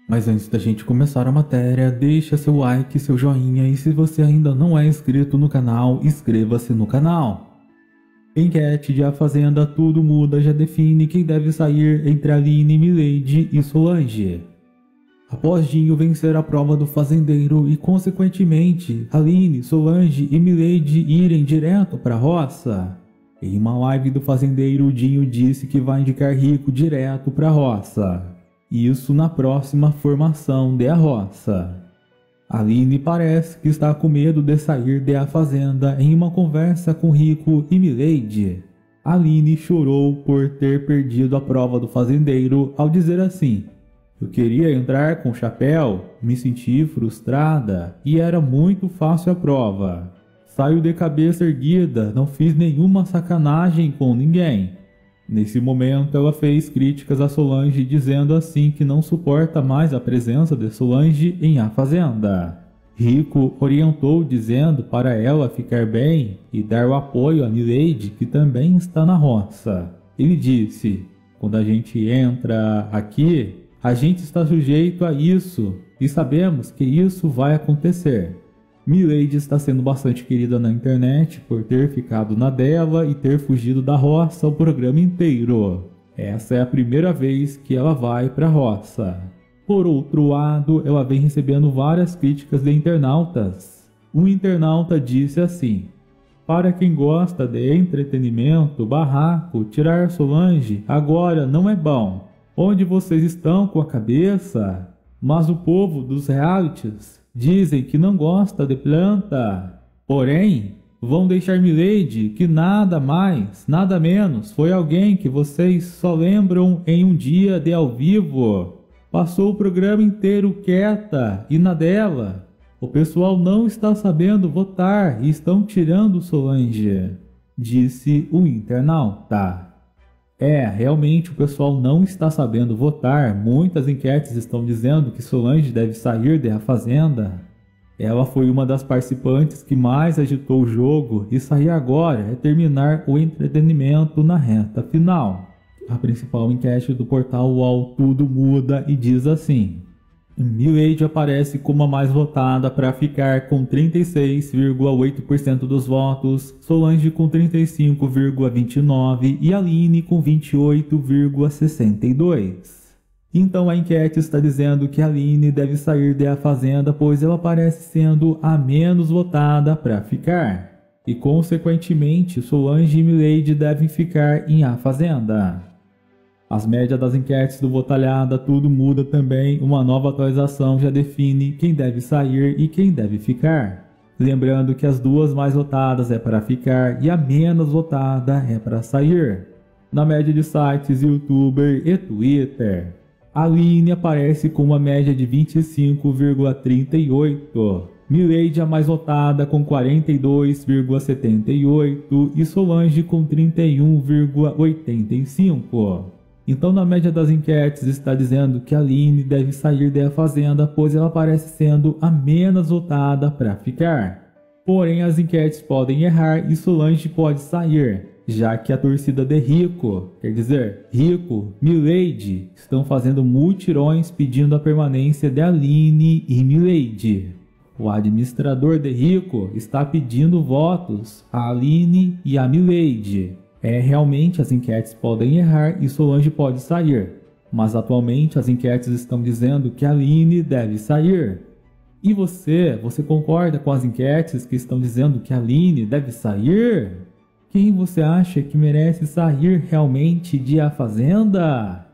Mas antes da gente começar a matéria, deixa seu like, seu joinha e se você ainda não é inscrito no canal, inscreva-se no canal. Enquete de A Fazenda Tudo Muda já define quem deve sair entre Aline, Milady e Solange. Após Dinho vencer a prova do fazendeiro e, consequentemente, Aline, Solange e Milady irem direto para a roça. Em uma live do fazendeiro, Dinho disse que vai indicar Rico direto para a roça. Isso na próxima formação de A Roça. Aline parece que está com medo de sair de A Fazenda em uma conversa com Rico e Milady. Aline chorou por ter perdido a prova do fazendeiro ao dizer assim: "Eu queria entrar com chapéu, me senti frustrada e era muito fácil a prova. Saio de cabeça erguida, não fiz nenhuma sacanagem com ninguém." Nesse momento ela fez críticas a Solange dizendo assim que não suporta mais a presença de Solange em A Fazenda. Rico orientou dizendo para ela ficar bem e dar o apoio a Milady, que também está na roça. Ele disse: "Quando a gente entra aqui, a gente está sujeito a isso e sabemos que isso vai acontecer." Milady está sendo bastante querida na internet por ter ficado na dela e ter fugido da roça o programa inteiro. Essa é a primeira vez que ela vai para a roça. Por outro lado, ela vem recebendo várias críticas de internautas. Um internauta disse assim: "Para quem gosta de entretenimento, barraco, tirar Solange agora não é bom. Onde vocês estão com a cabeça? Mas o povo dos realities dizem que não gosta de planta. Porém, vão deixar Milady, que nada mais, nada menos, foi alguém que vocês só lembram em um dia de ao vivo. Passou o programa inteiro quieta e na dela. O pessoal não está sabendo votar e estão tirando Solange", disse o internauta. Realmente o pessoal não está sabendo votar. Muitas enquetes estão dizendo que Solange deve sair de A Fazenda. Ela foi uma das participantes que mais agitou o jogo e sair agora é terminar o entretenimento na reta final. A principal enquete do portal UOL Tudo Muda e diz assim: Milady aparece como a mais votada para ficar com 36,8% dos votos, Solange com 35,29% e Aline com 28,62%. Então a enquete está dizendo que Aline deve sair de A Fazenda, pois ela parece sendo a menos votada para ficar. E consequentemente Solange e Milady devem ficar em A Fazenda. As médias das enquetes do Botalhada Tudo Muda também, uma nova atualização já define quem deve sair e quem deve ficar. Lembrando que as duas mais votadas é para ficar e a menos votada é para sair. Na média de sites, YouTuber e Twitter, Aline aparece com uma média de 25,38%, Milady a mais votada com 42,78% e Solange com 31,85%. Então na média das enquetes está dizendo que Aline deve sair da Fazenda, pois ela parece sendo a menos votada para ficar. Porém as enquetes podem errar e Solange pode sair, já que a torcida de Rico, quer dizer, Rico, Milady, estão fazendo mutirões pedindo a permanência de Aline e Milady. O administrador de Rico está pedindo votos a Aline e a Milady. Realmente as enquetes podem errar e Solange pode sair, mas atualmente as enquetes estão dizendo que Aline deve sair. E você concorda com as enquetes que estão dizendo que Aline deve sair? Quem você acha que merece sair realmente de A Fazenda?